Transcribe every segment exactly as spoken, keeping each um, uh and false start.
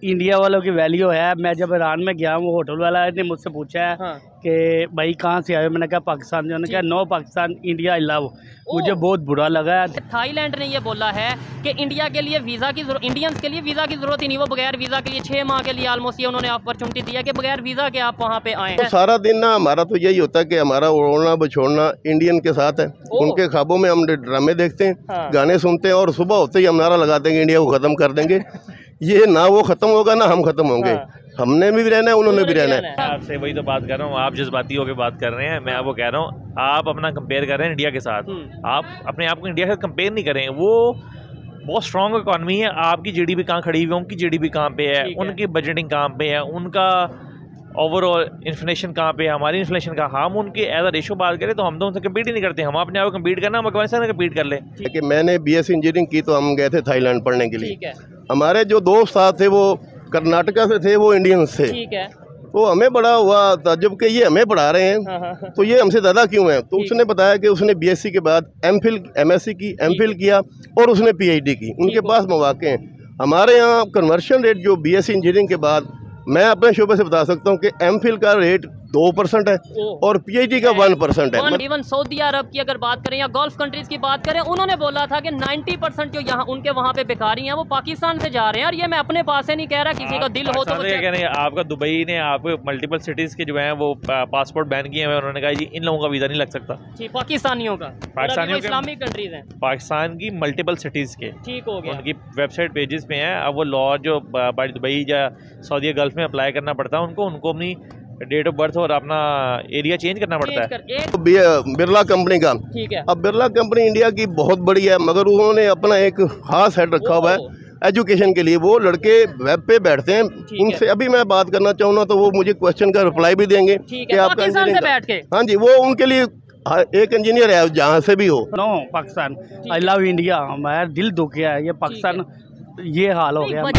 India वालों की value है। मैं जब ईरान में गया हूँ, होटल वाला ने मुझसे पूछा है हाँ। कि भाई कहाँ से आए हो, मैंने कहा पाकिस्तान से। उन्होंने कहा no Pakistan India I love. मुझे बहुत बुरा लगा। थाईलैंड ने ये बोला है कि इंडिया के लिए वीज़ा की जरूरत, इंडियंस के लिए वीज़ा की जरूरत ही नहीं, वो बगैर वीज़ा के लिए छः माह के लिए ऑलमोस्ट ये उन्होंने अपॉर्चुनिटी दिया कि बगैर वीज़ा के आप वहाँ पे आए हैं। तो सारा दिन ना हमारा तो यही होता है कि हमारा ओढ़ना बछोड़ना इंडियन के साथ है। उनके ख्वाबों में हम ड्रामे देखते हैं हाँ। गाने सुनते हैं और सुबह होते ही हम नारा लगाते हैं कि इंडिया को ख़त्म कर देंगे। ये ना वो ख़त्म होगा ना हम ख़त्म होंगे हाँ। हमने भी रहना है, उन्होंने भी रहना है। आपसे वही तो बात कर रहा हूँ, आप जज्बाती होकर बात कर रहे हैं। मैं आपको कह रहा हूँ, आप अपना कंपेयर कर रहे हैं इंडिया के साथ। आप अपने आप को इंडिया के साथ कंपेयर नहीं करें। वो बहुत स्ट्रॉन्ग इकॉनमी है। आपकी जीडीपी कहाँ खड़ी हुई है, उनकी जीडीपी कहाँ पे है, उनकी बजटिंग कहाँ पे है, उनका ओवरऑल इन्फ्लेशन कहाँ पे है, हमारी इन्फ्लेशन का। हम उनके एज अ रेशो बात करें तो हम तो उनसे कम्पीट ही नहीं करते। हम अपने आप को कम्पीट करना, हम अफगानिस्तान से कम्पीट कर लें। कि मैंने बीएससी इंजीनियरिंग की तो हम गए थे थाईलैंड पढ़ने के लिए। हमारे जो दोस्त साथ थे वो कर्नाटका से थे, वो इंडियंस थे। ठीक है। तो हमें बड़ा हुआ ताज्जुब कि ये हमें पढ़ा रहे हैं तो ये हमसे ज़्यादा क्यों है। तो उसने बताया कि उसने बीएससी के बाद एमफिल एमएससी की, एमफिल किया और उसने पीएचडी की। उनके पास मौके हैं। हमारे यहाँ कन्वर्शन रेट जो बीएससी इंजीनियरिंग के बाद मैं अपने शोबे से बता सकता हूँ कि एमफिल का रेट दो परसेंट है और पीएचडी का वन परसेंट है। इवन सऊदी अरब की अगर बात करें या गल्फ कंट्रीज की बात करें, उन्होंने बोला था कि नब्बे परसेंट जो यहाँ उनके वहाँ पे बेकारी हैं वो पाकिस्तान से जा रहे हैं। और ये मैं अपने पास से नहीं कह रहा, किसी का दिल हो तो कह रहे हैं। आपका दुबई ने आपको मल्टीपल सिटीज के जो है वो पासपोर्ट बैन किए हैं। उन्होंने कहा जी इन लोगों का वीजा नहीं लग सकता, पाकिस्तानियों का, पाकिस्तानियों इस्लामिक कंट्रीज हैं, पाकिस्तान की मल्टीपल सिटीज के। ठीक हो गया, उनकी वेबसाइट पेजेस पे हैं। अब वो लॉ जो दुबई या सऊदी गल्फ में अप्लाई करना पड़ता है उनको, उनको अपनी डेट ऑफ बर्थ और अपना एरिया चेंज करना पड़ता है। तो बिरला कंपनी का, ठीक है। अब बिरला कंपनी इंडिया की बहुत बड़ी है, मगर उन्होंने अपना एक खास हेड रखा हुआ है एजुकेशन के लिए। वो लड़के वेब पे बैठते हैं, उनसे अभी मैं बात करना चाहूँगा तो वो मुझे क्वेश्चन का रिप्लाई भी देंगे कि आप बैठ के। हाँ जी, वो उनके लिए एक इंजीनियर है जहाँ से भी हो। No Pakistan I love India. हमारा दिल दुख गया है, ये पाकिस्तान ये हाल हो गया।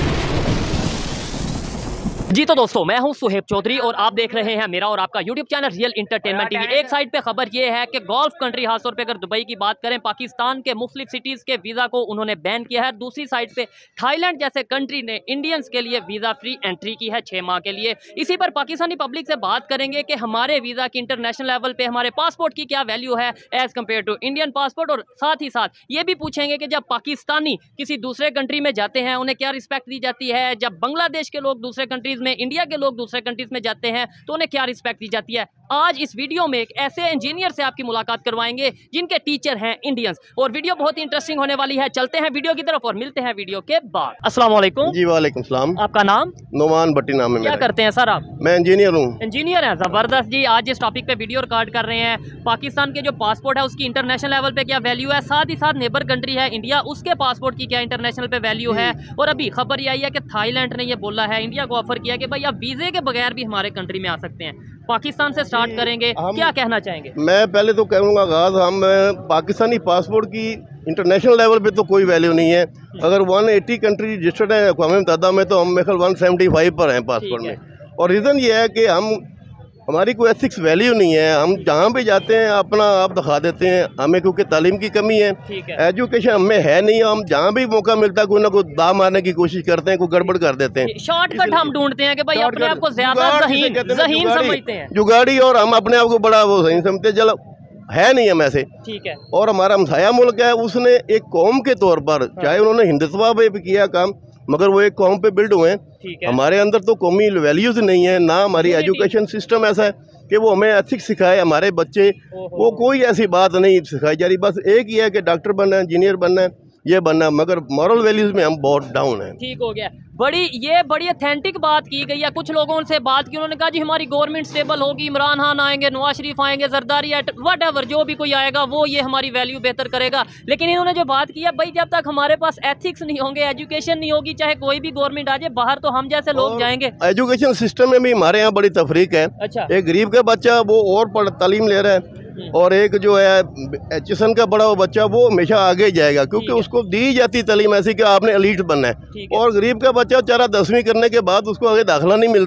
जी तो दोस्तों, मैं हूं सुहेब चौधरी और आप देख रहे हैं मेरा और आपका YouTube channel real entertainment TV. एक साइड पे खबर ये है कि गल्फ कंट्री, खासतौर पे अगर दुबई की बात करें, पाकिस्तान के मुख्तलिफ सिटीज़ के वीज़ा को उन्होंने बैन किया है। दूसरी साइड पे थाईलैंड जैसे कंट्री ने इंडियंस के लिए वीज़ा फ्री एंट्री की है छः माह के लिए। इसी पर पाकिस्तानी पब्लिक से बात करेंगे कि हमारे वीज़ा की इंटरनेशनल लेवल पर, हमारे पासपोर्ट की क्या वैल्यू है as compared to Indian passport. और साथ ही साथ ये भी पूछेंगे कि जब पाकिस्तानी किसी दूसरे कंट्री में जाते हैं उन्हें क्या रिस्पेक्ट दी जाती है, जब बांग्लादेश के लोग दूसरे कंट्रीज़ में, इंडिया के लोग दूसरे कंट्रीज में जाते हैं तो उन्हें क्या रिस्पेक्ट दी जाती है। आज इस वीडियो में एक ऐसे इंजीनियर से आपकी मुलाकात करवाएंगे जिनके टीचर हैं इंडियंस, और वीडियो बहुत ही इंटरेस्टिंग होने वाली है। चलते हैं वीडियो की तरफ और मिलते हैं वीडियो के बाद। अस्सलाम वालेकुम। जी वालेकुम सलाम। आपका नाम? नोमान भट्टी नाम है। क्या करते हैं सर आप? मैं इंजीनियर हूँ। इंजीनियर हैं, जबरदस्त जी। आज इस टॉपिक पे वीडियो रिकॉर्ड कर रहे हैं। पाकिस्तान के जो पासपोर्ट है उसकी इंटरनेशनल लेवल पे क्या वैल्यू है, साथ ही साथ नेबर कंट्री है इंडिया, उसके पासपोर्ट की क्या इंटरनेशनल पे वैल्यू है। और अभी खबर ये आई है कि थाईलैंड ने ये बोला है, इंडिया को ऑफर किया कि भाई आप वीजे के बगैर भी हमारे कंट्री में आ सकते हैं। पाकिस्तान से स्टार्ट करेंगे, क्या कहना चाहेंगे? मैं पहले तो कहूँगा आगाज हम पाकिस्तानी पासपोर्ट की इंटरनेशनल लेवल पे तो कोई वैल्यू नहीं है। अगर एक सौ अस्सी कंट्री रजिस्टर्ड है अक़वाम मुत्तहिदा में तो हम मेरे ख्याल एक सौ पचहत्तर पर हैं पासपोर्ट में। और रीज़न ये है कि हम हमारी कोई एथिक्स वैल्यू नहीं है। हम जहाँ भी जाते हैं अपना आप दिखा देते हैं। हमें क्योंकि तालीम की कमी है, एजुकेशन हमें है नहीं। हम जहाँ भी मौका मिलता है कोई ना कोई दाव मारने की कोशिश करते हैं, कोई गड़बड़ कर देते हैं। शॉर्टकट हम ढूंढते हैं कि भाई अपने आप को ज़्यादा ज़हीन ज़हीन समझते हैं, जुगाड़ी, और हम अपने आप को बड़ा वो ज़हीन समझते हैं। चलो है नहीं हम ऐसे, ठीक है। और हमारा हमसाया मुल्क है, उसने एक कौम के तौर पर, चाहे उन्होंने हिंदुत्व पे भी किया काम, मगर वो एक कौम पे बिल्ड हुए हैं। हमारे अंदर तो कौमी वैल्यूज नहीं है, ना हमारी एजुकेशन सिस्टम ऐसा है कि वो हमें एथिक्स सिखाए हमारे बच्चे। वो कोई ऐसी बात नहीं सिखाई जा रही। बस एक ही है कि डॉक्टर बनना है, इंजीनियर बनना है, ये बनना, मगर मॉरल वैल्यूज में हम बहुत डाउन हैं। ठीक हो गया। बड़ी ये बड़ी ऑथेंटिक बात की गई है। कुछ लोगों से बात की, उन्होंने कहा जी हमारी गवर्नमेंट स्टेबल होगी, इमरान खान आएंगे, नवाज शरीफ आएंगे, जरदारी वट एवर जो भी कोई आएगा वो ये हमारी वैल्यू बेहतर करेगा। लेकिन इन्होंने जो बात की है, भाई जब तक हमारे पास एथिक्स नहीं होंगे, एजुकेशन नहीं होगी, चाहे कोई भी गवर्नमेंट आ जाए बाहर, तो हम जैसे लोग जाएंगे। एजुकेशन सिस्टम में भी हमारे यहाँ बड़ी तफरीक है। अच्छा। एक गरीब का बच्चा वो और पढ़ तालीम ले रहा है, और एक जो है एचएसएन का बड़ा वो बच्चा वो हमेशा आगे जाएगा, क्योंकि उसको दी जाती तालीम ऐसी कि आपने एलीट बनना है। और गरीब का बच्चा चारा दसवीं करने के बाद उसको आगे दाखिला नहीं मिलता,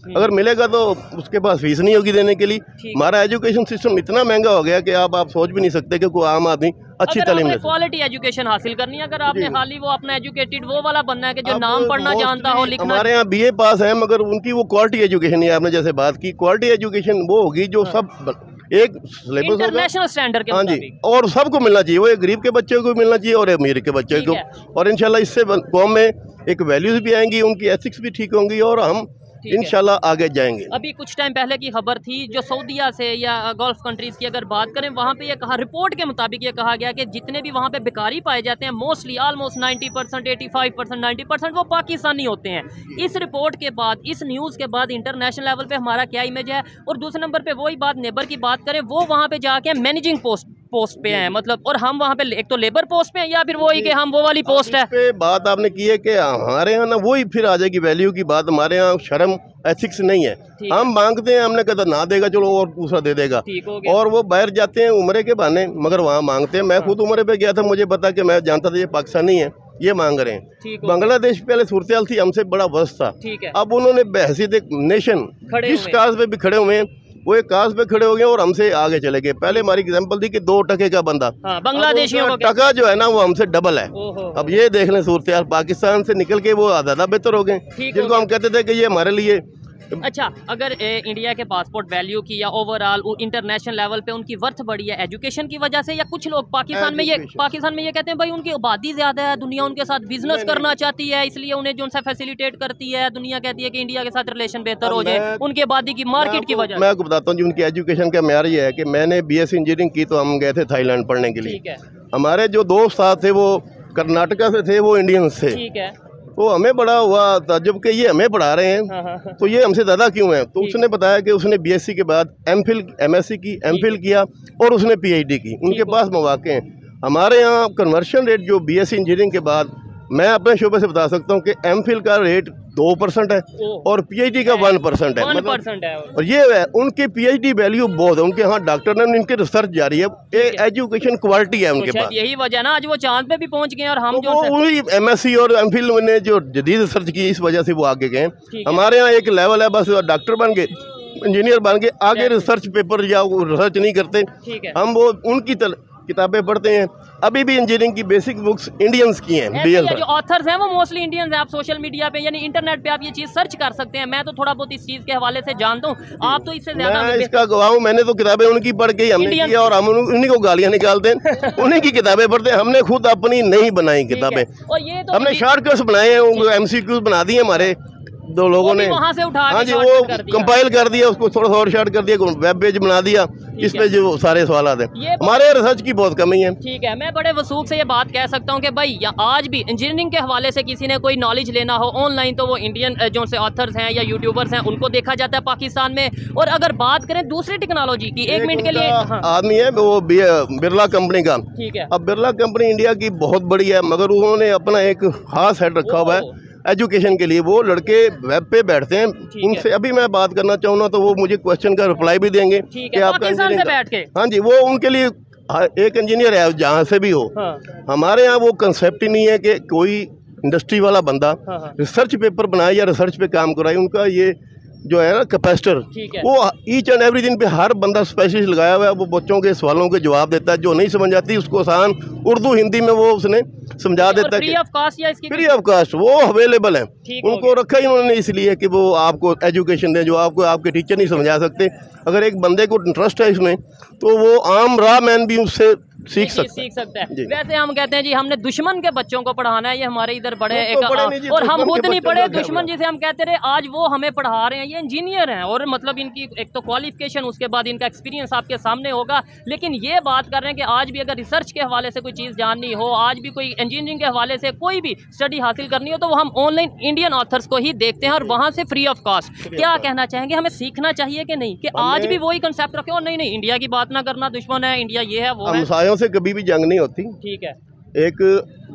अगर मिलेगा तो उसके पास फीस नहीं होगी देने के लिए। हमारा एजुकेशन सिस्टम इतना महंगा हो गया कि आप आप सोच भी नहीं सकते कि कोई आम आदमी अच्छी तालीम ले। क्वालिटी एजुकेशन हासिल करनी है, अगर आपने खाली वो अपना एजुकेटेड वो वाला बनना है कि जो नाम पढ़ना जानता हो, लिखना। हमारे यहाँ बीए पास है मगर उनकी वो क्वालिटी एजुकेशन है। आपने जैसे बात की, क्वालिटी एजुकेशन वो होगी जो सब एक सिलेबस इंटरनेशनल स्टैंडर्ड के हाँ जी, और सबको मिलना चाहिए। वो एक गरीब के बच्चे को मिलना चाहिए और अमीर के बच्चे को, और इंशाल्लाह इससे कौम में एक वैल्यूज भी आएंगी, उनकी एथिक्स भी ठीक होंगी और हम इंशाल्लाह आगे जाएंगे। अभी कुछ टाइम पहले की खबर थी जो सऊदीया से या गल्फ कंट्रीज की अगर बात करें, वहाँ पे ये कहा, रिपोर्ट के मुताबिक ये कहा गया कि जितने भी वहाँ पे भिखारी पाए जाते हैं mostly almost ninety percent eighty five percent ninety percent वो पाकिस्तानी होते हैं। इस रिपोर्ट के बाद, इस न्यूज़ के बाद इंटरनेशनल लेवल पे हमारा क्या इमेज है? और दूसरे नंबर पे वही बात नेबर की बात करें, वो वहाँ पे जाके मैनेजिंग पोस्ट पोस्ट पे हैं, मतलब, और हम वहाँ पे एक तो लेबर पोस्ट पे हैं या फिर वही कि हम वो वाली पोस्ट है। पे बात आपने की है कि हमारे यहाँ ना वही फिर आ जाएगी वैल्यू की बात। हमारे यहाँ शर्म एथिक्स नहीं है, हम मांगते हैं, हमने कहा ना देगा चलो और दूसरा दे देगा, और वो बाहर जाते हैं उम्रे के बहाने मगर वहाँ मांगते हैं। मैं खुद उम्रे पे गया था, मुझे पता कि मैं जानता था ये पाकिस्तानी है, ये मांग रहे हैं। बांग्लादेश पहले सूरत थी हमसे बड़ा वर्ष था, अब उन्होंने बहसीत एक नेशन जिस काज पे भी खड़े हुए हैं वो एक काज पे खड़े हो गए और हमसे आगे चले गए। पहले हमारी एग्जांपल थी कि दो टके का बंदा, हाँ, बांग्लादेशियों का टका जो है ना वो हमसे डबल है। अब ये देख लें सूरत हाल, पाकिस्तान से निकल के वो ज़्यादा बेहतर हो गए, जिनको हम कहते थे कि ये हमारे लिए। अच्छा, अगर ए, इंडिया के पासपोर्ट वैल्यू की या ओवरऑल इंटरनेशनल लेवल पे उनकी वर्थ बढ़ी है एजुकेशन की वजह से, या कुछ लोग पाकिस्तान में ये पाकिस्तान में ये कहते हैं भाई उनकी आबादी ज़्यादा है, दुनिया उनके साथ बिजनेस करना चाहती है, इसलिए उन्हें जो सा फैसिलिटेट करती है, दुनिया कहती है कि इंडिया के साथ रिलेशन बेहतर हो जाए उनकी आबादी की मार्केट की वजह। मैं आपको बताता हूँ जी, उनकी एजुकेशन का म्यार ये है कि मैंने बी एस सी इंजीनियरिंग की तो हम गए थे थाईलैंड पढ़ने के लिए। हमारे जो दोस्त साथ थे वो कर्नाटका से थे, वो इंडियंस थे। ठीक है, तो हमें बड़ा हुआ ताज्जुब कि ये हमें पढ़ा रहे हैं, हाँ हाँ। तो ये हमसे ज़्यादा क्यों है? तो उसने बताया कि उसने बीएससी के बाद एमफिल एमएससी की, एमफिल किया और उसने पीएचडी की, उनके पास मौके हैं। हमारे यहाँ कन्वर्शन रेट जो बीएससी इंजीनियरिंग के बाद, मैं अपने शोबे से बता सकता हूँ कि एमफिल का रेट दो परसेंट है और पीएचडी का वन परसेंट है, मतलब है। और ये है उनकी पीएचडी वैल्यू बहुत है, उनके यहाँ डॉक्टर ने उनकी रिसर्च जारी है, एजुकेशन क्वालिटी है उनके पास। यही वजह ना आज वो चांद पे भी पहुंच गए और हम तो जो वही एमएससी और एमफिल ने जो जदीद रिसर्च की, इस वजह से वो आगे गए। हमारे यहाँ एक लेवल है, बस डॉक्टर बन गए, इंजीनियर बन गए, आगे रिसर्च पेपर या रिसर्च नहीं करते। हम वो उनकी किताबें पढ़ते हैं। अभी भी इंजीनियरिंग की बेसिक बुक्स इंडियंस की हैं, जो ऑथर्स हैं वो मोस्टली इंडियंस हैं। आप सोशल मीडिया पे यानी इंटरनेट पे आप ये चीज सर्च कर सकते हैं। मैं तो थोड़ा बहुत इस चीज के हवाले से जानता हूँ, आप तो इससे ज्यादा। मैं इसका गवाह हूँ, मैंने तो किताबें उनकी पढ़ के हमने किया और हम उन्हीं को गालियाँ निकालते हैं, उन्हीं की किताबें पढ़ते हैं। हमने खुद अपनी नहीं बनाई किताबें, हमने शॉर्टकट्स बनाए हैं, एमसीक्यूज बना दिए हमारे दो लोगों ने वहाँ से उठा हाँ जी, वो कंपाइल कर दिया, उसको थोड़ा सा और शॉर्ट कर दिया, वेब पेज बना दिया, इस पे जो सारे सवाल आते हैं। हमारे रिसर्च की बहुत कमी है। ठीक है, मैं बड़े वसूख से ये बात कह सकता हूँ कि भाई आज भी इंजीनियरिंग के हवाले से किसी ने कोई नॉलेज लेना हो ऑनलाइन, तो वो इंडियन जो से ऑथर्स हैं या यूट्यूबर्स हैं उनको देखा जाता है पाकिस्तान में। और अगर बात करें दूसरी टेक्नोलॉजी की, एक मिनट के लिए, आदमी है वो बिरला कंपनी का। ठीक है, अब बिरला कंपनी इंडिया की बहुत बड़ी है, मगर उन्होंने अपना एक खास हेड रखा हुआ है एजुकेशन के लिए। वो लड़के वेब पे बैठते हैं, उनसे अभी मैं बात करना चाहूँ ना तो वो मुझे क्वेश्चन का रिप्लाई भी देंगे कि आपका इंजीनियर, हाँ जी, वो उनके लिए एक इंजीनियर है जहाँ से भी हो। हाँ। हमारे यहाँ वो कंसेप्ट ही नहीं है कि कोई इंडस्ट्री वाला बंदा हाँ। रिसर्च पेपर बनाए या रिसर्च पे काम कराए। उनका ये जो है ना कैपेसिटर, वो ईच एंड एवरी दिन पे हर बंदा स्पेशलिस्ट लगाया हुआ है, वो बच्चों के सवालों के जवाब देता है, जो नहीं समझ आती उसको आसान उर्दू हिंदी में वो उसने समझा देता है। फ्री ऑफ कास्ट या इसकी फ्री ऑफ कास्ट वो अवेलेबल है। उनको रखा ही उन्होंने इसलिए कि वो आपको एजुकेशन दें जो आपको आपके टीचर नहीं समझा सकते। अगर एक बंदे को इंटरेस्ट है इसमें तो वो आम रा मैन भी उससे सीख सकता सीख सकता है। वैसे हम कहते हैं जी हमने दुश्मन के बच्चों को पढ़ाना है, ये हमारे इधर बड़े एक तो आ, और हम खुद नहीं पढ़े, दुश्मन जिसे हम कहते रहे आज वो हमें पढ़ा रहे हैं। ये इंजीनियर हैं और मतलब इनकी एक तो क्वालिफिकेशन, उसके बाद इनका एक्सपीरियंस आपके सामने होगा। लेकिन ये बात कर रहे हैं कि आज भी अगर रिसर्च के हवाले से कोई चीज़ जाननी हो, आज भी कोई इंजीनियरिंग के हवाले से कोई भी स्टडी हासिल करनी हो, तो वो हम ऑनलाइन इंडियन ऑथर्स को ही देखते हैं और वहाँ से फ्री ऑफ कॉस्ट। क्या कहना चाहेंगे, हमें सीखना चाहिए कि नहीं, कि आज भी वही कंसेप्ट रखे और नहीं नहीं इंडिया की बात ना करना, दुश्मन है इंडिया, ये है वो है। हमसायों से कभी भी जंग नहीं होती। ठीक है, एक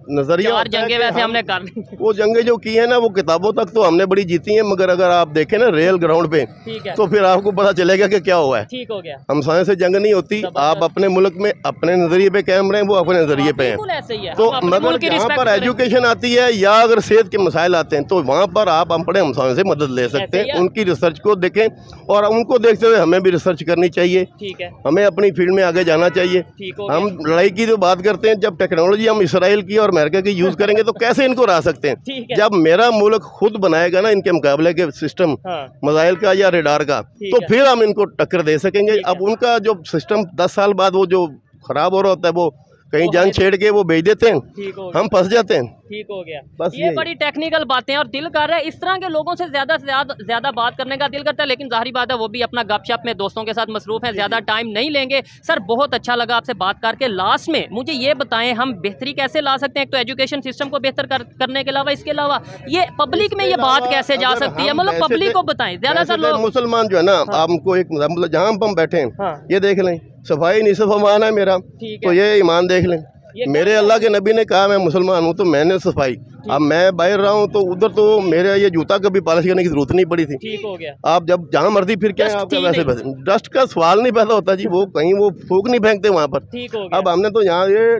नजरिया चार जंगे वैसे हमने कर ली, वो जंगे जो की है ना वो किताबों तक तो हमने बड़ी जीती हैं, मगर अगर आप देखें ना रियल ग्राउंड पे तो फिर आपको पता चलेगा कि क्या हुआ है। ठीक हो गया, हमसायों से जंग नहीं होती, आप अपने मुल्क में अपने नजरिए पे कायम रहें, वो अपने नजरिए पे हैं। तो मगर जहाँ पर एजुकेशन आती है या अगर सेहत के मसाइल आते हैं तो वहाँ पर आप अपने हमसायों से मदद ले सकते हैं, उनकी रिसर्च को देखें और उनको देखते हुए हमें भी रिसर्च करनी चाहिए। ठीक है, हमें अपनी फील्ड में आगे जाना चाहिए। हम लड़ाई की जो बात करते हैं, जब टेक्नोलॉजी हम इसराइल की और अमेरिका की यूज करेंगे तो कैसे इनको हरा सकते हैं? जब मेरा मुल्क खुद बनाएगा ना इनके मुकाबले के सिस्टम, मिसाइल का या रेडार का, तो फिर हम इनको टक्कर दे सकेंगे। अब उनका जो सिस्टम दस साल बाद वो जो खराब हो रहा होता है वो कहीं जंग छेड़ के वो भेज देते हैं, हम फंस जाते हैं। ठीक हो गया, बस ये बड़ी टेक्निकल बातें और दिल कर रहा है इस तरह के लोगों से ज्यादा से ज्यादा ज्यादा बात करने का दिल करता है, लेकिन जाहिर बात है वो भी अपना गपशप में दोस्तों के साथ मसरूफ है, ज्यादा टाइम नहीं लेंगे। सर बहुत अच्छा लगा आपसे बात करके। लास्ट में मुझे ये बताएं हम बेहतरी कैसे ला सकते हैं, एक तो एजुकेशन सिस्टम को बेहतर कर, करने के अलावा इसके अलावा ये पब्लिक में ये बात कैसे जा सकती है, मतलब पब्लिक को बताएं। ज्यादातर लोग मुसलमान जो है ना, आपको एक मतलब जहाँ हम बैठे हैं ये देख लें, सफाई निसफ ईमान है मेरा, तो ये ईमान देख लें। मेरे अल्लाह के नबी ने कहा मैं मुसलमान हूँ तो मैंने सफाई, अब मैं बाहर रहा हूँ तो उधर तो मेरे ये जूता कभी पॉलिश करने की जरूरत नहीं पड़ी थी। ठीक हो गया, आप जब जहाँ मर्जी फिर क्या आपका वैसे डस्ट का सवाल नहीं पैदा होता जी, वो कहीं वो फूक नहीं फेंकते वहाँ पर। ठीक हो गया, अब हमने तो यहाँ ये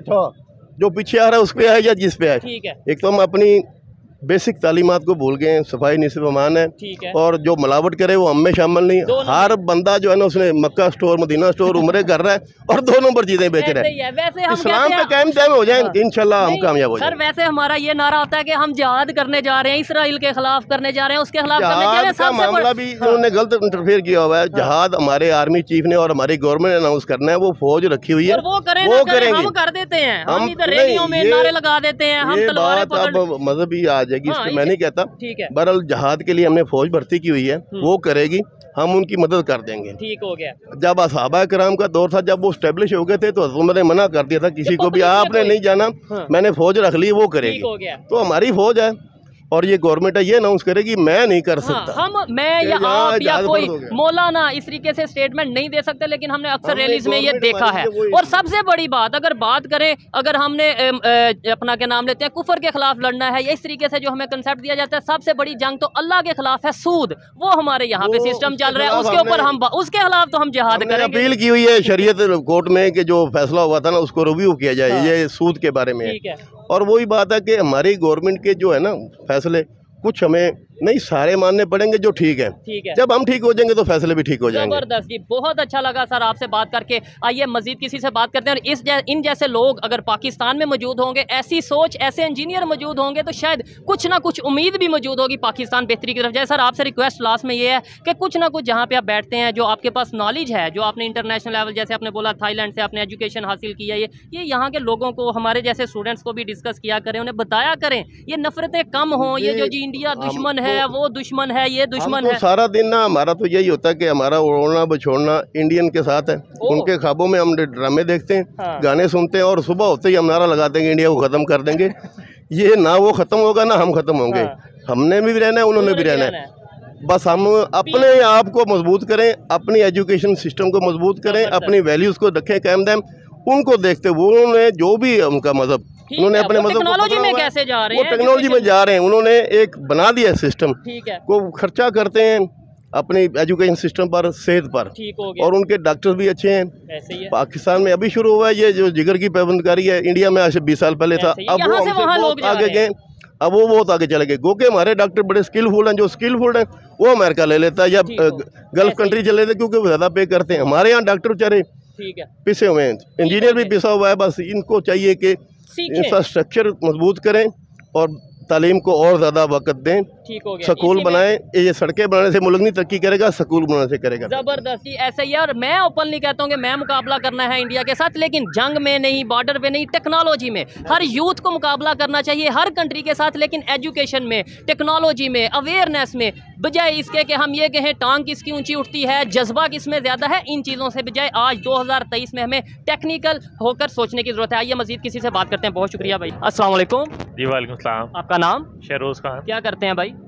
जो पीछे आ रहा है उस पे आए या जिस पे आए, एक तो हम अपनी बेसिक तालीमात को भूल गए हैं, सफाई निसफ ईमान है, है और जो मिलावट करे वो हम में शामिल नहीं। हर बंदा जो है ना उसने मक्का स्टोर मदीना स्टोर उम्रे कर रहा है और दो नंबर चीजें बेच रहा है। वैसे इस्लाम पे कायम टाइम हो जाए इंशाल्लाह हम कामयाब हो जाएंगे। सर वैसे हमारा ये नारा होता है कि हम जिहाद करने जा रहे हैं, इसराइल के खिलाफ करने जा रहे हैं, उसके खिलाफ करने जा रहे हैं। का मामला भी उन्होंने गलत इंटरफेयर किया हुआ है। जिहाद हमारे आर्मी चीफ ने और हमारी गवर्नमेंट ने अनाउंस करना है, वो फौज रखी हुई है, वो करेंगे, हम कर देते हैं, हम इधर रैलियों में नारे लगा देते हैं, हम तलवारें पकड़। अब मजहब ही आ जाएगी, मैं नहीं कहता। ठीक है, बहरहाल जहाद के लिए हमने फौज भर्ती की हुई है, वो करेगी, हम उनकी मदद कर देंगे। ठीक हो गया, जब असहाबा कराम का दौर था, जब वो स्टेब्लिश हो गए थे तो उन्होंने मना कर दिया था किसी को भी आपने नहीं जाना, मैंने फौज रख ली, वो करेगी। तो हमारी फौज है और ये गवर्नमेंट है, ये अनाउंस करेगी, मैं नहीं कर सकता। हाँ, हम मैं या आप या कोई मौलाना इस तरीके से स्टेटमेंट नहीं दे सकते, लेकिन हमने अक्सर रैलीज में ये देखा है। और सबसे बड़ी बात, अगर बात करें, अगर हमने अपना क्या नाम लेते हैं कुफर के खिलाफ लड़ना है या इस तरीके से जो हमें कंसेप्ट दिया जाता है, सबसे बड़ी जंग तो अल्लाह के खिलाफ है, सूद, वो हमारे यहाँ पे सिस्टम चल रहा है, उसके ऊपर हम उसके खिलाफ तो हम जिहाद करेंगे। अपील की हुई है शरीयत कोर्ट में कि जो फैसला हुआ था ना उसको रिव्यू किया जाए, ये सूद के बारे में। और वही बात है कि हमारी गवर्नमेंट के जो है ना फैसले कुछ हमें नहीं सारे मानने पड़ेंगे जो ठीक है, ठीक है। जब हम ठीक हो जाएंगे तो फैसले भी ठीक हो जाएंगे। जबरदस्त जी, बहुत अच्छा लगा सर आपसे बात करके। आइए मजीद किसी से बात करते हैं। और इस जै, इन जैसे लोग अगर पाकिस्तान में मौजूद होंगे, ऐसी सोच, ऐसे इंजीनियर मौजूद होंगे, तो शायद कुछ ना कुछ उम्मीद भी मौजूद होगी पाकिस्तान बेहतरी की तरफ जाए। सर आपसे रिक्वेस्ट लास्ट में ये है कि कुछ ना कुछ जहाँ पे आप बैठते हैं, जो आपके पास नॉलेज है, जो आपने इंटरनेशनल लेवल, जैसे आपने बोला थाईलैंड से आपने एजुकेशन हासिल की है, ये ये यहाँ के लोगों को, हमारे जैसे स्टूडेंट्स को भी डिस्कस किया करें, उन्हें बताया करें, ये नफरतें कम हों, ये जो जी इंडिया दुश्मन है, वो दुश्मन है, ये दुश्मन तो है। सारा दिन ना हमारा तो यही होता है कि हमारा उड़ना बछोड़ना इंडियन के साथ है। उनके ख्वाबों में हम ड्रामे देखते हैं, हाँ। गाने सुनते हैं और सुबह होते ही हम नारा लगाते हैं कि इंडिया को खत्म कर देंगे। ये ना वो खत्म होगा ना हम खत्म होंगे, हाँ। हमने भी रहना है, उन्होंने भी रहना है। बस हम अपने आप को मजबूत करें, अपनी एजुकेशन सिस्टम को मजबूत करें, अपनी वैल्यूज को रखें कायम दायम, उनको देखते हुए उन्होंने जो भी उनका मजहब, उन्होंने अपने मजहब टेक्नोलॉजी में कैसे जा रहे हैं, वो टेक्नोलॉजी में जा रहे हैं, उन्होंने एक बना दिया सिस्टम, ठीक है, को खर्चा करते हैं अपनी एजुकेशन सिस्टम पर, सेहत पर, ठीक हो गया। और उनके डॉक्टर भी अच्छे हैं। ऐसे ही है। पाकिस्तान में अभी शुरू हुआ है ये जो जिगर की पाबंदकारी है, इंडिया में आज से बीस साल पहले था, अब वो हमसे बहुत आगे गए, अब वो बहुत आगे चले गए। क्योंकि हमारे डॉक्टर बड़े स्किलफुल हैं, जो स्किलफुल हैं वो अमेरिका ले लेता है या गल्फ कंट्री चले जाते क्योंकि वो ज़्यादा पे करते हैं। हमारे यहाँ डॉक्टर बेचारे पिसे हुए हैं, इंजीनियर भी पिसा हुआ है। बस इनको चाहिए कि इंफ्रास्ट्रक्चर मजबूत करें और तालीम को और ज़्यादा वक्त दें, ठीक हो गया। स्कूल बनाएं, ये सड़कें बनाने से मुल्क नहीं तरक्की करेगा, स्कूल बनाने से करेगा। जबरदस्ती ऐसे ही। और मैं ओपनली कहता हूँ कि मैं मुकाबला करना है इंडिया के साथ, लेकिन जंग में नहीं, बॉर्डर पे नहीं, टेक्नोलॉजी में हर यूथ को मुकाबला करना चाहिए, हर कंट्री के साथ, लेकिन एजुकेशन में, टेक्नोलॉजी में, अवेयरनेस में, बजाय इसके कि हम ये कहें टांग किसकी ऊंची उठती है, जज्बा किसमें ज़्यादा है, इन चीज़ों से बजाय आज दो हज़ार तेईस में हमें टेक्निकल होकर सोचने की ज़रूरत है। आइए मजीद किसी से बात करते हैं। बहुत शुक्रिया भाई। अस्सलाम वालेकुम। जी वालेकुम सलाम। आपका नाम? शहरोज खान। क्या करते हैं भाई?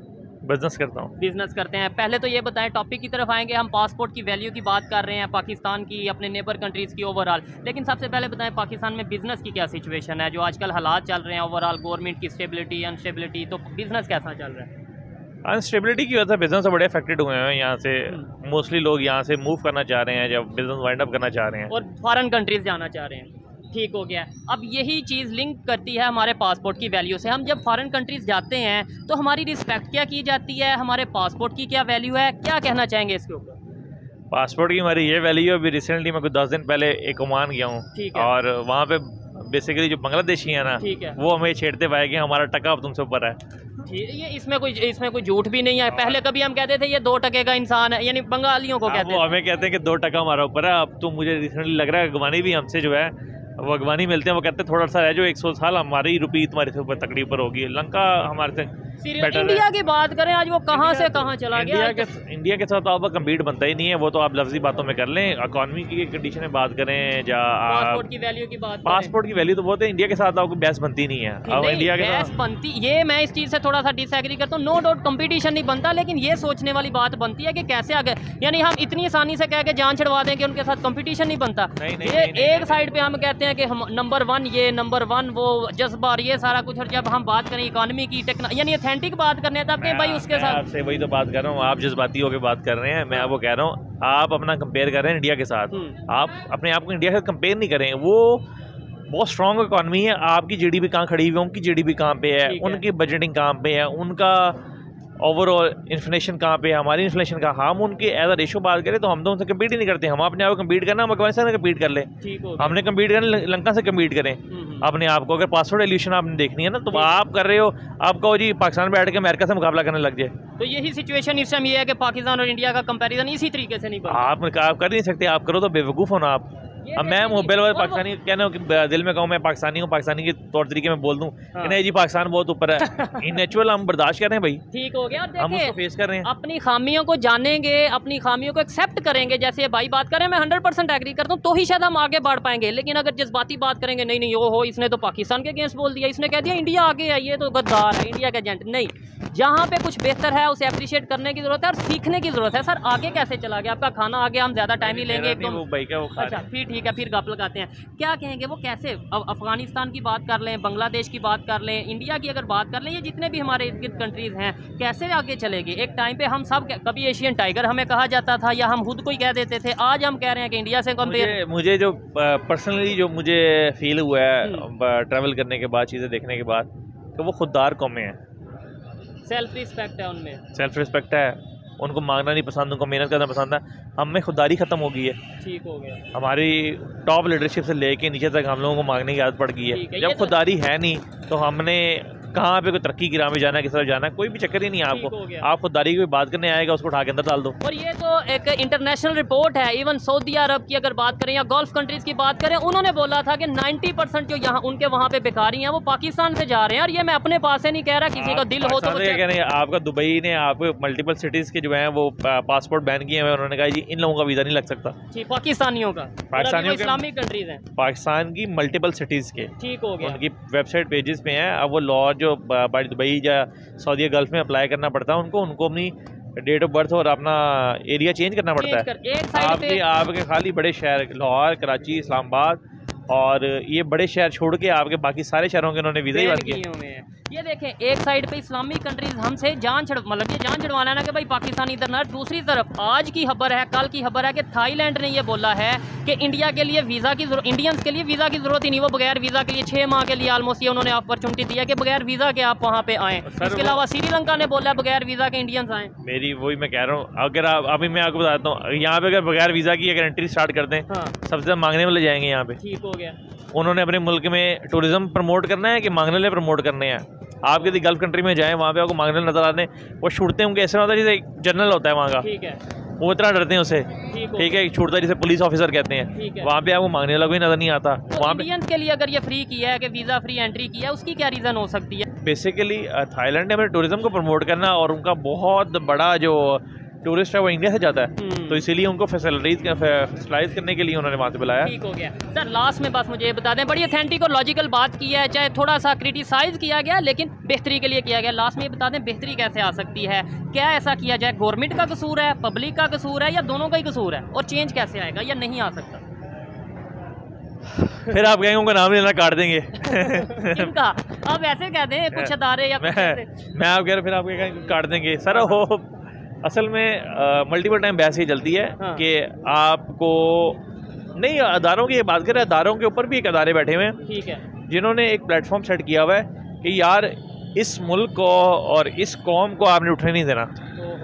बिजनेस करता हूँ। बिजनेस करते हैं। पहले तो ये बताएं, टॉपिक की तरफ आएंगे, हम पासपोर्ट की वैल्यू की बात कर रहे हैं, पाकिस्तान की, अपने नेबर कंट्रीज़ की ओवरऑल, लेकिन सबसे पहले बताएं पाकिस्तान में बिज़नेस की क्या सिचुएशन है, जो आजकल हालात चल रहे हैं ओवरऑल, गवर्नमेंट की स्टेबिलिटी अनस्टेबिलिटी, तो बिज़नेस कैसा चल रहा है? अनस्टेबिलिटी की वजह से बिजनेस बड़े अफेक्टेड हुए हैं यहाँ से। मोस्टली लोग यहाँ से मूव करना चाह रहे हैं, जब बिजनेस वाइंड अप करना चाह रहे हैं और फॉरेन कंट्रीज़ जाना चाह रहे हैं। ठीक हो गया। अब यही चीज़ लिंक करती है हमारे पासपोर्ट की वैल्यू से। हम जब फॉरेन कंट्रीज़ जाते हैं तो हमारी रिस्पेक्ट क्या की जाती है, हमारे पासपोर्ट की क्या वैल्यू है, क्या कहना चाहेंगे इसके ऊपर? पासपोर्ट की हमारी ये वैल्यू है। अभी रिसेंटली मैं कुछ दस दिन पहले एक ओमान गया हूँ, और वहाँ पे बेसिकली जो बांग्लादेशी है ना, वो हमें छेड़ते पाए कि हमारा टका अब तुमसे ऊपर है। ये इसमें कोई इसमें कोई झूठ भी नहीं है। पहले कभी हम कहते थे ये दो टके का इंसान है, यानी बंगालियों को कहते हैं, वो हमें कहते हैं कि दो टका हमारा ऊपर है। अब तो मुझे रिसेंटली लग रहा है अगवानी भी हमसे जो है वो अगवानी मिलते हैं, वो कहते हैं थोड़ा सा है जो एक सौ साल हमारी रुपी तुम्हारे से ऊपर तकड़ी ऊपर होगी। लंका हमारे से बेटर है। इंडिया की बात करें, आज वो कहाँ से कहाँ चला गया। इंडिया के इंडिया के साथ तो आपका कम्पीट बनता ही नहीं है, वो तो आप लफ्जी बातों में कर लें। इकॉनमी की कंडीशन में बात करें, या पासपोर्ट की वैल्यू की बात, पासपोर्ट की वैल्यू तो बहुत है, इंडिया के साथ आपको बहस बनती नहीं है। अब इंडिया के साथ बनती, ये मैं इस चीज़ से थोड़ा सा डिसएग्री करता हूँ। नो डाउट कंपटीशन नहीं बनता, लेकिन ये सोचने वाली बात बनती है कि कैसे आगे, यानी हम इतनी आसानी से कह के जान छुड़वा दें कि उनके साथ कंपटीशन नहीं बनता। ये एक साइड पे हम कहते हैं कि हम नंबर वन, ये नंबर वन, वो जज्बा और ये सारा कुछ, और जब हम बात करें इकोनॉमी की, टेक्नोलॉजी, यानी ऑथेंटिक बात करने हैं, तब भाई उसके साथ आपसे वही तो बात कर रहा हूँ। आप जज्बाती होकर बात कर रहे हैं, मैं आपको कह रहा हूँ आप अपना कंपेयर कर रहे हैं इंडिया के साथ। आप अपने आप को इंडिया के साथ कंपेयर नहीं करें। वो बहुत स्ट्रॉन्ग इकॉनमी है। आपकी जीडीपी कहाँ खड़ी हुई है, उनकी जीडीपी कहाँ पे है, उनकी बजटिंग कहाँ पे है, उनका ओवरऑल इन्फ्लेशन कहाँ पे है, हमारी इन्फ्लेशन का। हम उनके एज अ रेशो बात करें तो हम तो उनसे कम्पीट ही नहीं करते। हम अपने आप को कम्पीट करना, हम अफगानिस्तान से कम्पीट कर लें, हमने कम्पीट करना, लंका से कम्पीट करें अपने आप को। अगर पासपोर्ट एल्यूशन आपने देखनी है ना, तो आप कर रहे हो, आप कहो जी पाकिस्तान में बैठ के अमेरिका से मुकाबला करने लग जाए। तो यही सिचुएशन इस टाइम ये है कि पाकिस्तान और इंडिया का कंपैरिजन इसी तरीके से नहीं बनता। आप आप कर नहीं सकते। आप करो तो बेवकूफ़ होना आप। अब मैं मोबाइल वाले पाकिस्तानी कहना कि दिल में कहूँ मैं पाकिस्तानी हूँ, पाकिस्तानी के तौर तरीके में बोल दूँ कि नहीं जी पाकिस्तान बहुत ऊपर है, इन नेचुरल हम बर्दाश्त कर रहे हैं भाई। ठीक हो गया। हम उसको फेस कर रहे हैं, अपनी खामियों को जानेंगे, अपनी खामियों को एक्सेप्ट करेंगे, जैसे भाई बात करें, मैं हंड्रेड परसेंट एग्री करता हूँ, तो ही शायद हम आगे बढ़ पाएंगे। लेकिन अगर जज्बाती बात करेंगे, नहीं नहीं वो हो इसने तो पाकिस्तान के अगेंस्ट बोल दिया, इसने कह दिया इंडिया आगे है, ये तो गद्दार है, इंडिया का एजेंट, नहीं। जहाँ पे कुछ बेहतर है उसे अप्रिशिएट करने की जरूरत है और सीखने की जरूरत है। सर आगे कैसे चला गया आपका खाना? आगे हम ज्यादा टाइम ही लेंगे एकदम। अच्छा फिर ठीक है, फिर गप लगाते हैं। क्या कहेंगे वो कैसे? अब अफगानिस्तान की बात कर लें, बांग्लादेश की बात कर लें, इंडिया की अगर बात कर लें, ये जितने भी हमारे इर्द गिर्द कंट्रीज हैं, कैसे आगे चलेगी? एक टाइम पे हम सब, कभी एशियन टाइगर हमें कहा जाता था या हम खुद को ही कह देते थे, आज हम कह रहे हैं कि इंडिया से कंपेयर। मुझे जो पर्सनली जो मुझे फील हुआ है ट्रैवल करने के बाद, चीज़ें देखने के बाद, कि वो खुददार कौमें हैं। सेल्फ रिस्पेक्ट है उनमें, सेल्फ रिस्पेक्ट है, उनको मांगना नहीं पसंद, उनको मेहनत करना पसंद है। हम में खुददारी ख़त्म हो गई है। ठीक हो गया। हमारी टॉप लीडरशिप से लेके नीचे तक हम लोगों को मांगने की आदत पड़ गई है। है जब खुददारी है नहीं तो हमने कहाँ पे कोई तरक्की की राह में जाना है, किस तरफ जाना है, कोई भी चक्कर ही नहीं है आपको। आप खुददारी की बात करने आएगा, उसको उठा के अंदर डाल दो। और ये तो एक इंटरनेशनल रिपोर्ट है। इवन सऊदी अरब की अगर बात करें या गल्फ कंट्रीज की बात करें, उन्होंने बोला था कि नब्बे परसेंट जो यहाँ उनके वहाँ पे बेकारी हैं वो पाकिस्तान से जा रहे हैं। और ये मैं अपने पास से नहीं कह रहा, किसी का दिल हो तो कह रहे हैं। आपका दुबई ने आपको मल्टीपल सिटीज़ के जो है वो पासपोर्ट बैन किए हैं, उन्होंने कहा जी इन लोगों का वीज़ा नहीं लग सकता। पाकिस्तानियों का, पाकिस्तानियों इस्लामिक कंट्रीज हैं, पाकिस्तान की मल्टीपल सिटीज़ के। ठीक हो गया। उनकी वेबसाइट पेजेस पे हैं। अब वो लॉ जो दुबई या सऊदी गल्फ में अप्लाई करना पड़ता है उनको उनको अपनी डेट ऑफ बर्थ और अपना एरिया चेंज करना पड़ता है। एक आपके आपके खाली बड़े शहर लाहौर, कराची, इस्लामाबाद और ये बड़े शहर छोड़ के आपके बाकी सारे शहरों के उन्होंने वीज़ा ही बंद किए। ये देखें, एक साइड पे इस्लामिक कंट्रीज हमसे जान छड़ मतलब ये जान छड़वाना है ना कि भाई पाकिस्तान इधर ना। दूसरी तरफ आज की खबर है, कल की खबर है कि थाईलैंड ने ये बोला है कि इंडिया के लिए वीज़ा की इंडियंस के लिए वीज़ा की जरूरत ही नहीं। वो बगैर वीज़ा के लिए छः माह के लिए ऑलमोस्ट ये उन्होंने अपॉर्चुनिटी दिया कि बगैर वीज़ा के आप वहाँ पे आएँ। इसके अलावा श्रीलंका ने बोला बगैर वीज़ा के इंडियंस आएँ। मेरी वही मैं कह रहा हूँ, अगर आप अभी मैं आपको बताता हूँ, यहाँ पे अगर बगैर वीज़ा की अगर एंट्री स्टार्ट कर दें, सबसे ज़्यादा मांगने वाले जाएंगे यहाँ पे। ठीक हो गया। उन्होंने अपने मुल्क में टूरिज्म प्रमोट करना है कि मांगने वाले प्रमोट करने हैं। आप यदि गल्फ कंट्री में जाएं, वहाँ पे आपको मांगने नजर आते हैं, वो छूटते हैं उनके ऐसे होता है जैसे जनरल होता है वहाँ का। ठीक है। वो इतना डरते हैं उसे। ठीक है, छूटता है जिसे पुलिस ऑफिसर कहते हैं। वहाँ पे आपको मांगने वाला कोई नजर नहीं आता। तो वहाँ पे इंडियंस के लिए अगर ये फ्री किया है कि वीज़ा फ्री एंट्री किया है, उसकी क्या रीज़न हो सकती है? बेसिकली थाईलैंड ने अपने टूरिज्म को प्रमोट करना और उनका बहुत बड़ा जो टूरिस्ट है वो इंडिया से जाता है, तो इसीलिए उनको फैसिलिटीज फैसिलाइज करने के लिए उन्होंने वहाँ से बुलाया। ठीक हो गया सर। लास्ट में बस मुझे ये बता दें, बड़ी ऑथेंटिक और लॉजिकल बात की है, चाहे थोड़ा सा क्रिटिसाइज किया गया लेकिन बेहतरी के लिए किया गया। लास्ट में ये बता दें बेहतरी कैसे आ सकती है, क्या ऐसा किया जाए, गवर्नमेंट का कसूर है, पब्लिक का कसूर है, या दोनों का ही कसूर है, और चेंज कैसे आएगा या नहीं आ सकता? फिर आप कहेंगे उनका नाम लेना काट देंगे। किनका? आप ऐसे कह दें कुछ अदारे या मैं, मैं आप कह रहे फिर आप कहेंगे काट देंगे सर। हो असल में मल्टीपल टाइम बहस ही चलती है हाँ। कि आपको नहीं, अदारों की ये बात करें, अदारों के ऊपर भी एक अदारे बैठे हुए हैं, ठीक है, जिन्होंने एक प्लेटफॉर्म सेट किया हुआ है कि यार इस मुल्क को और इस कौम को आपने उठने नहीं देना।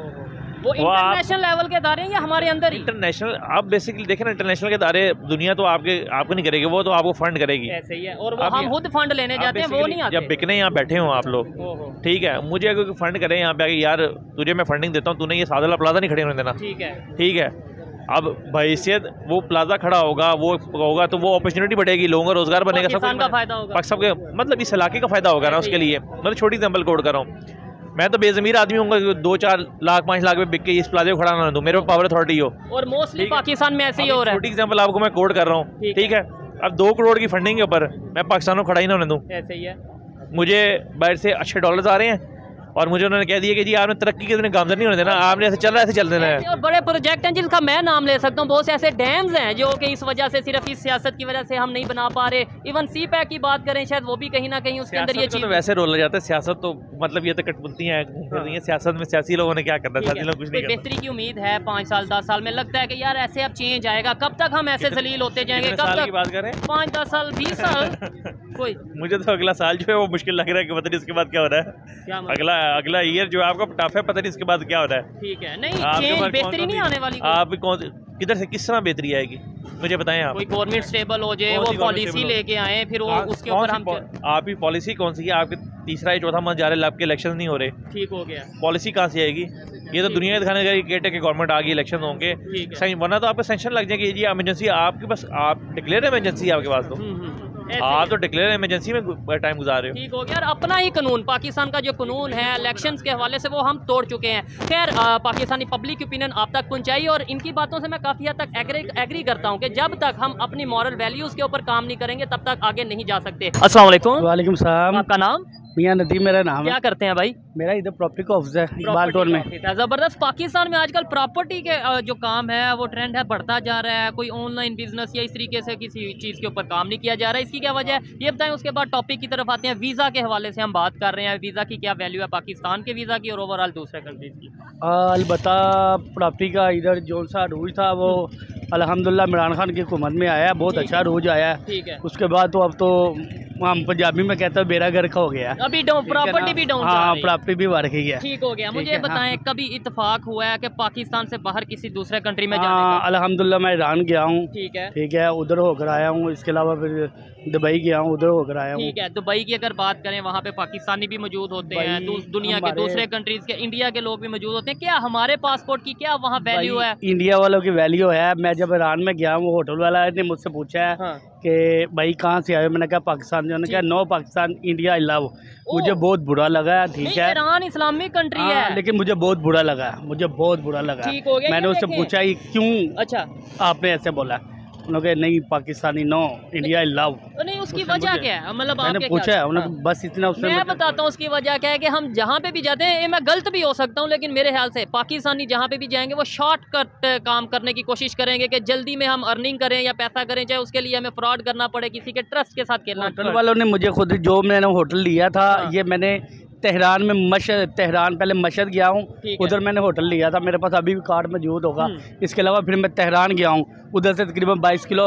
वो इंटरनेशनल लेवल के अदारे हैं या हमारे अंदर ही? इंटरनेशनल आप बेसिकली देखें ना, इंटरनेशनल के अदारे दुनिया तो आपके आपको नहीं करेगी, वो तो आपको फंड करेगी। ऐसे ही है, और वो हम खुद फंड लेने जाते हैं, वो नहीं आते। जब बिकने यहाँ बैठे हो आप लोग, ठीक है, मुझे अगर फंड करें यहाँ पे आके, यार तुझे मैं फंडिंग देता हूँ, तूने ये सादा प्लाजा नहीं खड़े होने देना, ठीक है ठीक है। अब बहैसियत वो प्लाजा खड़ा होगा, वो होगा तो वो अपॉर्चुनिटी बढ़ेगी, लोगों का रोजगार बनेगा, सबका फायदा होगा, सबके मतलब इस इलाके का फायदा होगा ना उसके लिए। मतलब छोटी एग्जाम्पल कोड कर रहा हूँ, मैं तो बेजमीर आदमी हूँ, दो चार लाख पाँच लाख में बिक के इस प्लाजे को खड़ा ना दूँ, मेरे पास पावर अथॉरिटी हो। और मोस्टली पाकिस्तान में ऐसे ही हो रहा है। छोटी एग्जांपल आपको मैं कोड कर रहा हूँ, ठीक है। अब दो करोड़ की फंडिंग के ऊपर मैं पाकिस्तान को खड़ा ही ना होने दूँ। ऐसे ही है, मुझे बाहर से अच्छे डॉलर्स आ रहे हैं और मुझे उन्होंने कह दिया कि जी आपने तरक्की के दिन गामजन नहीं होने देना, आपने ऐसे चल रहा है ऐसे चल देना है। और बड़े प्रोजेक्ट हैं जिनका मैं नाम ले सकता हूँ, बहुत से ऐसे डैम्स हैं जो कि इस वजह से, सिर्फ इस सियासत की वजह से हम नहीं बना पा रहे। इवन सी पैक की बात करें, शायद वो भी कहीं ना कहीं उसके अंदर ये चीज़ तो वैसे रोल जाता है। सियासत तो मतलब ये तो कठपुतलियां हैं, सियासत में सियासी लोगों ने क्या करना, सियासी लोग कुछ नहीं। बेहतरी की उम्मीद है पाँच साल दस साल में, लगता है कि यार ऐसे अब चेंज आएगा। कब तक हम ऐसे जलील होते जाएंगे, कब तक बात करें, पाँच दस साल बीस साल कोई? मुझे तो अगला साल जो है वो मुश्किल लग रहा है कि पता नहीं इसके बाद क्या हो रहा है। अगला अगला ईयर जो आपका टफ है, पता नहीं इसके बाद क्या हो रहा है। ठीक है, नहीं बेहतरी नहीं आने वाली। आप कौन किधर से किस तरह बेहतरी आएगी मुझे बताएं आप? कोई गवर्नमेंट स्टेबल हो जाए, वो पॉलिसी लेके आए, फिर वो उसके ऊपर हम आप ही पॉलिसी कौन सी है? आपके तीसरा या चौथा मंथ जा रहे हैं, आपके इलेक्शन नहीं हो रहे, ठीक हो गया, पॉलिसी कहाँ से आएगी? ये तो दुनिया दिखाने का गेट के गवर्नमेंट आ गई, इलेक्शन होंगे, वरना तो आपको सेंक्शन लग जाएगी जी इमरजेंसी आपके पास, आप डिक्लेयर इमरजेंसी आपके पास, तो आप तो डिक्लेयर इमरजेंसी में टाइम गुजार रहे हो। ठीक हो गया। अपना ही कानून, पाकिस्तान का जो कानून है इलेक्शंस के हवाले से, वो हम तोड़ चुके हैं। खैर, पाकिस्तानी पब्लिक ओपिनियन आप तक पहुंचाई, और इनकी बातों से मैं काफ़ी हद तक एग्री एग्री करता हूं कि जब तक हम अपनी मॉरल वैल्यूज़ के ऊपर काम नहीं करेंगे तब तक आगे नहीं जा सकते। अस्सलाम वालेकुम। वालेकुम सलाम। आपका नाम? मियां नदीम मेरा नाम है। क्या करते हैं भाई? मेरा इधर प्रॉपर्टी का ऑफिस है बालटोर में। ज़बरदस्त। पाकिस्तान में आजकल प्रॉपर्टी के जो काम है वो ट्रेंड है, बढ़ता जा रहा है। कोई ऑनलाइन बिजनेस या इस तरीके से किसी चीज़ के ऊपर काम नहीं किया जा रहा है, इसकी क्या वजह है ये बताएं। उसके बाद टॉपिक की तरफ आते हैं। वीज़ा के हवाले से हम बात कर रहे हैं, वीज़ा की क्या वैल्यू है पाकिस्तान के वीज़ा की और ओवरऑल दूसरे कंट्रीज की। अलबत्ता प्रॉपर्टी का इधर जो सा रूज था वो अल्हम्दुलिल्लाह इमरान खान की हुकूमत में आया, बहुत अच्छा रूज आया है। ठीक है। उसके बाद तो अब तो हम पंजाबी में कहते हैं बेड़ा गर्क हो गया, अभी डाउन प्रॉपर्टी भी डाउन, हाँ प्रॉपर्टी भी बढ़ गई है। ठीक हो गया। मुझे बताएं, कभी इत्तेफाक हुआ है कि पाकिस्तान से बाहर किसी दूसरे कंट्री में जाने का? अल्हम्दुलिल्लाह मैं ईरान गया हूँ, ठीक है ठीक है, उधर होकर आया हूँ। इसके अलावा फिर दुबई गया हूँ, उधर होकर आया हूँ। ठीक है। दुबई की अगर बात करें, वहाँ पे पाकिस्तानी भी मौजूद होते हैं, दुनिया के दूसरे कंट्रीज के, इंडिया के लोग भी मौजूद होते हैं। क्या हमारे पासपोर्ट की क्या वहाँ वैल्यू है? इंडिया वालों की वैल्यू है। मैं जब ईरान में गया हूँ, होटल वाला ने मुझसे पूछा है हाँ। कि भाई कहाँ से आए, मैंने कहा पाकिस्तान से। उन्होंने कहा no Pakistan India I love. मुझे बहुत बुरा लगा। ठीक है, ईरान इस्लामिक कंट्री है, लेकिन मुझे बहुत बुरा लगा, मुझे बहुत बुरा लगा। ठीक हो गया। मैंने उससे पूछा कि क्यों अच्छा आपने ऐसे बोला, उन्होंने नहीं Pakistani no India I love. नहीं, उसकी वजह क्या है? मतलब मैंने पूछा है उन्होंने, बस इतना। उसने मैं बताता हूँ उसकी वजह क्या है कि हम जहाँ पे भी जाते हैं, ये मैं गलत भी हो सकता हूँ, लेकिन मेरे ख्याल से पाकिस्तानी जहाँ पे भी जाएंगे वो शॉर्टकट काम करने की कोशिश करेंगे कि जल्दी में हम अर्निंग करें या पैसा करें, चाहे उसके लिए हमें फ्रॉड करना पड़े, किसी के ट्रस्ट के साथ खेलना। होटल वालों ने मुझे खुद, जो मैंने होटल लिया था, ये मैंने तेहरान में मशद तेहरान पहले मशद गया हूँ, उधर मैंने होटल लिया था, मेरे पास अभी भी कार्ड मौजूद होगा। इसके अलावा फिर मैं तेहरान गया हूँ, उधर से तकरीबन बाईस किलो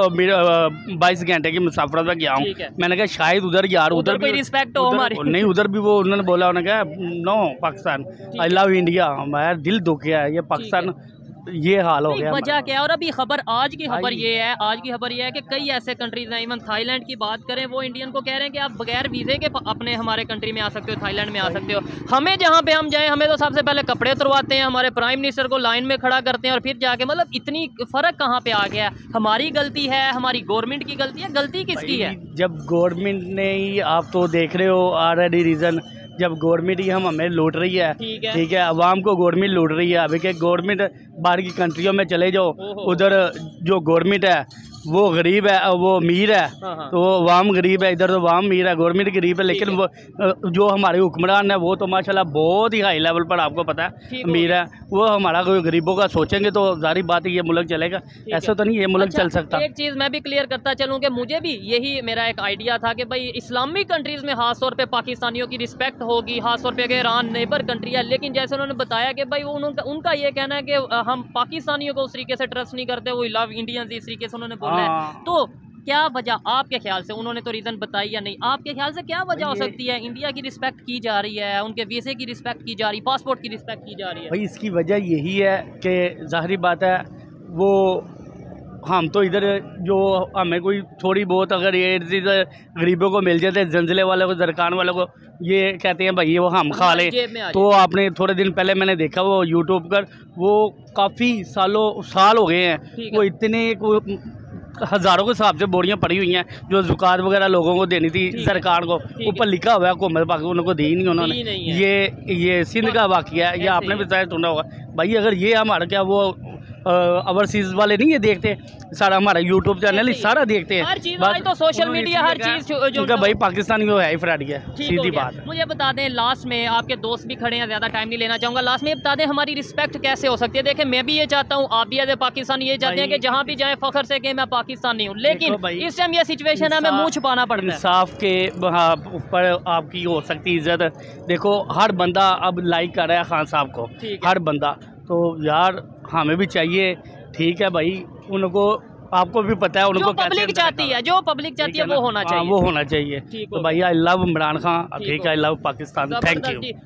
बाईस घंटे की मुसाफरत में गया हूँ। मैंने कहा शायद उधर यार उधर भी रिस्पेक्ट हो हमारी, नहीं उधर भी वो उन्होंने बोला, उन्होंने कहा no Pakistan I love India. हमारा दिल दुख गया है, ये पाकिस्तान ये हाल हो गया। वजह क्या है? और अभी खबर, आज की खबर ये है, आज की खबर ये है कि कई ऐसे कंट्रीज हैं, इवन थाईलैंड की बात करें, वो इंडियन को कह रहे हैं कि आप बगैर वीज़े के अपने हमारे कंट्री में आ सकते हो, थाईलैंड में आ सकते हो। हमें जहाँ पे हम जाएं, हमें तो सबसे पहले कपड़े उतरवाते हैं, हमारे प्राइम मिनिस्टर को लाइन में खड़ा करते हैं और फिर जाके, मतलब इतनी फ़र्क कहाँ पे आ गया? हमारी गलती है, हमारी गवर्नमेंट की गलती है? गलती किसकी है? जब गवर्नमेंट ने ही, आप तो देख रहे हो ऑलरेडी रीज़न, जब गवर्नमेंट ही हम हमें लूट रही है, ठीक है, ठीक है, अवाम को गवर्नमेंट लूट रही है। अभी के गवर्नमेंट बाहर की कंट्रियों में चले जाओ, उधर जो गवर्नमेंट है वो गरीब है, वो अमीर है, तो अवाम गरीब है, इधर तो अवाम अमीर है, गवर्नमेंट गरीब है। लेकिन वो जो हमारे हुक्मरान है वो तो माशाल्लाह बहुत ही हाई लेवल पर, आपको पता है, अमीर है। वो हमारा कोई गरीबों का सोचेंगे तो जारी बात है ये मुल्क चलेगा, ऐसा तो नहीं ये मुल्क अच्छा, चल सकता। एक चीज़ मैं भी क्लियर करता चलूँ कि मुझे भी यही मेरा एक आइडिया था कि भाई इस्लामिक कंट्रीज़ में खास तौर पे पाकिस्तानियों की रिस्पेक्ट होगी, खास तौर पे कि ईरान नेबर कंट्री है। लेकिन जैसे उन्होंने बताया कि भाई उनका उनका ये कहना है कि हम पाकिस्तानियों को उस तरीके से ट्रस्ट नहीं करते, वो लव इंडियंस इस तरीके से उन्होंने बोला है। तो क्या वजह आपके ख्याल से, उन्होंने तो रीज़न बताई या नहीं, आपके ख्याल से क्या वजह हो सकती है? इंडिया की रिस्पेक्ट की जा रही है, उनके वीज़े की रिस्पेक्ट की जा रही, पासपोर्ट की रिस्पेक्ट की जा रही है। भाई इसकी वजह यही है कि ज़ाहिरी बात है, वो हम तो इधर जो हमें कोई थोड़ी बहुत अगर ये चीज़ गरीबों को मिल जाते, जंजले वालों को, दरकान वालों को, ये कहते हैं भाई ये वो हम खा लें। तो आपने थोड़े दिन पहले मैंने देखा वो यूट्यूब पर, वो काफ़ी सालों साल हो गए हैं, वो इतने हज़ारों के हिसाब से बोरियां पड़ी हुई हैं जो ज़ुकात वगैरह लोगों को देनी थी सरकार को, ऊपर लिखा हुआ है हुकूमत पाक, उनको दी नहीं उन्होंने। ये ये सिंध का वाक़या है, ये आपने भी शायद सुना होगा। भाई अगर ये हमारा क्या वो ओवरसीज़ वाले नहीं ये देखते, सारा हमारा यूट्यूब चैनल ही सारा देखते हैं, हर चीज़ तो सोशल मीडिया हर चीज़ जो भाई पाकिस्तानी को है ही फ्रॉड है, सीधी बात। मुझे बता दें लास्ट में, आपके दोस्त भी खड़े हैं, ज़्यादा टाइम नहीं लेना चाहूँगा, लास्ट में बता दें हमारी रिस्पेक्ट कैसे हो सकती है? देखें मैं भी ये चाहता हूँ, आप भी एज ए पाकिस्तानी ये चाहते हैं कि जहाँ भी जाए फ़ख्र से कि मैं पाकिस्तानी हूँ, लेकिन इस टाइम ये सिचुएशन है, हमें मुँह छुपाना पड़ता है। इंसाफ के ऊपर आपकी हो सकती इज्जत, देखो हर बंदा अब लाइक कर रहा है खान साहब को, हर बंदा, तो यार हमें भी चाहिए, ठीक है भाई, उनको आपको भी पता है उनको पब्लिक चाहती है, जो पब्लिक चाहती है वो होना चाहिए, वो होना चाहिए। तो भाई आई लव इमरान खान, ठीक है, I love Pakistan, thank you.